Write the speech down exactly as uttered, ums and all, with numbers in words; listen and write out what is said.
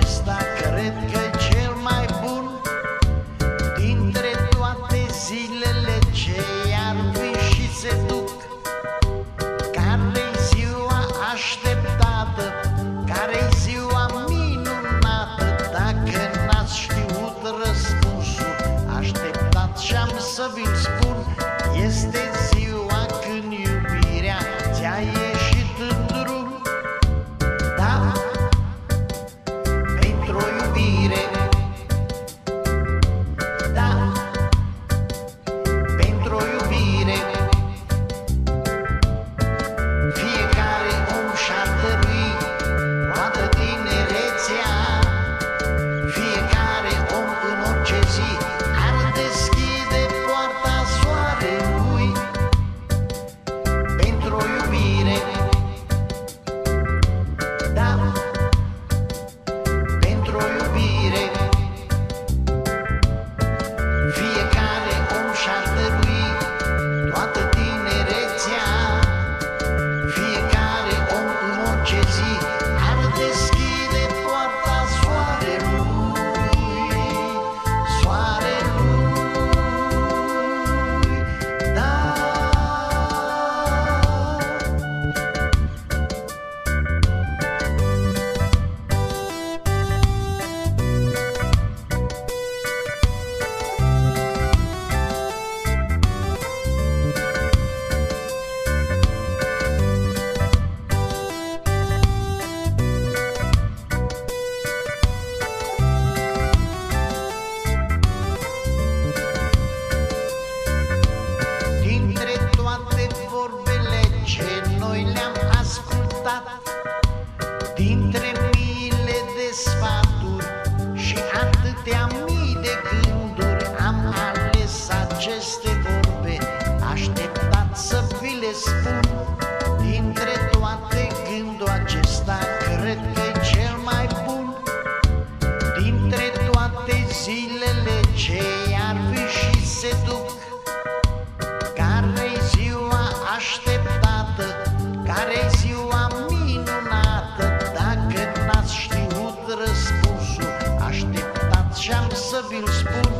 acesta cred că cel mai bun dintre toate zilele ce iar vin și se duc. Care-i ziua așteptată, care-i ziua minunată? Dacă n-ați știut răspunsul, așteptați și-am să vi-l spun. Este ziua când iubirea ți-a ieșit în drum. Da, pentru o iubire, da, pentru o iubire, fiecare om și-ar dărui toată tinerețea. Fiecare om în orice zi ar deschide poarta soarelui. Pentru o iubire, da, pentru o iubire, fiecare om și-ar dărui toată tinerețea. Fiecare om în orice zi ar deschide poarta soarelui, soarelui, da. Dintre toate vorbele ce noi le-am ascultat, dintre miile de sfaturi și atâtea mii de gânduri, am ales aceste vorbe, așteptat să vi le spun. Dintre toate gândul acesta cred că e cel mai bun. Dintre toate zilele ce iar vin și se duc. Care-i ziua așteptată, care-i ziua minunată? Dacă n-ați știut răspunsul, așteptați și-am să vi-l spun.